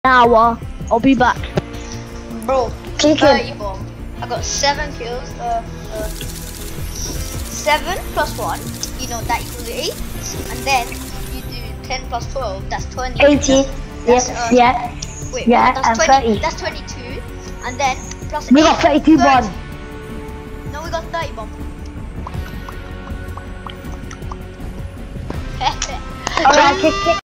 hour. I'll be back. Bro, Kick 30 bomb. I got 7 kills. 7 plus 1, you know, that equals 8. And then you do 10 plus 12, that's 20. 80. That's, Yeah. Wait, Yeah, that's and 20. 30. That's 22. And then plus We 8. got 32 bomb. No, we got 30 bomb. Alright, kick.